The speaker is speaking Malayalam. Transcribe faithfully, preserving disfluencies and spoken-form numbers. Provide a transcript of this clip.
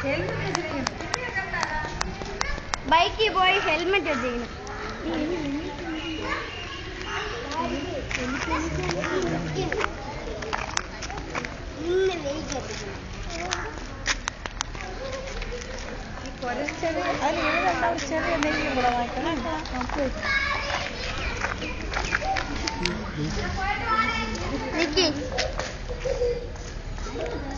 ബൈക്കിൽ പോയി ഹെൽമെറ്റ് വെച്ചിരിക്കണം. ചെറിയ അതിൽ ചെറിയ എന്തെങ്കിലും കൂടെ വായിക്കണം. നിക്ക്